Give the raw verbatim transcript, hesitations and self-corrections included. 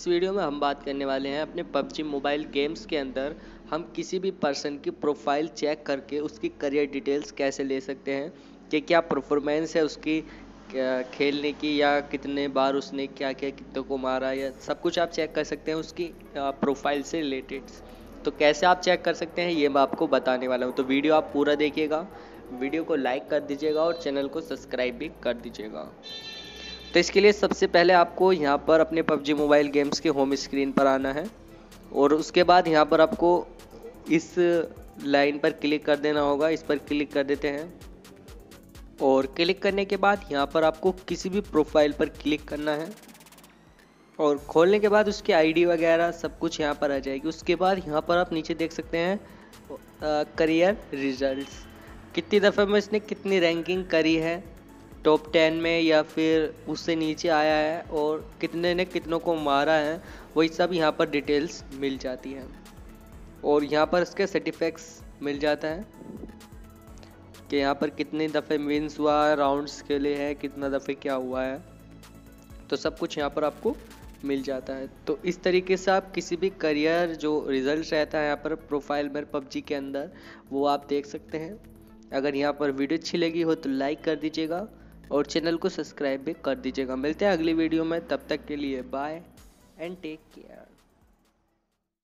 इस वीडियो में हम बात करने वाले हैं अपने पबजी मोबाइल गेम्स के अंदर हम किसी भी पर्सन की प्रोफाइल चेक करके उसकी करियर डिटेल्स कैसे ले सकते हैं कि क्या परफॉर्मेंस है उसकी क्या खेलने की या कितने बार उसने क्या क्या कितनों को मारा या सब कुछ आप चेक कर सकते हैं उसकी प्रोफाइल से रिलेटेड। तो कैसे आप चेक कर सकते हैं ये मैं आपको बताने वाला हूँ, तो वीडियो आप पूरा देखिएगा, वीडियो को लाइक कर दीजिएगा और चैनल को सब्सक्राइब भी कर दीजिएगा। तो इसके लिए सबसे पहले आपको यहाँ पर अपने पबजी मोबाइल गेम्स के होम स्क्रीन पर आना है और उसके बाद यहाँ पर आपको इस लाइन पर क्लिक कर देना होगा। इस पर क्लिक कर देते हैं और क्लिक करने के बाद यहाँ पर आपको किसी भी प्रोफाइल पर क्लिक करना है और खोलने के बाद उसकी आईडी वगैरह सब कुछ यहाँ पर आ जाएगी। उसके बाद यहाँ पर आप नीचे देख सकते हैं करियर रिजल्ट्स, कितनी दफ़े में इसने कितनी रैंकिंग करी है, टॉप टेन में या फिर उससे नीचे आया है और कितने ने कितनों को मारा है, वही सब यहाँ पर डिटेल्स मिल जाती हैं। और यहाँ पर इसके सर्टिफिकेट्स मिल जाता है कि यहाँ पर कितनी दफ़े विंस हुआ है, राउंड्स खेले हैं, कितना दफ़े क्या हुआ है, तो सब कुछ यहाँ पर आपको मिल जाता है। तो इस तरीके से आप किसी भी करियर जो रिज़ल्ट रहता है यहाँ पर प्रोफाइल में पबजी के अंदर वो आप देख सकते हैं। अगर यहाँ पर वीडियो अच्छी लगी हो तो लाइक कर दीजिएगा और चैनल को सब्सक्राइब भी कर दीजिएगा। मिलते हैं अगली वीडियो में, तब तक के लिए बाय एंड टेक केयर।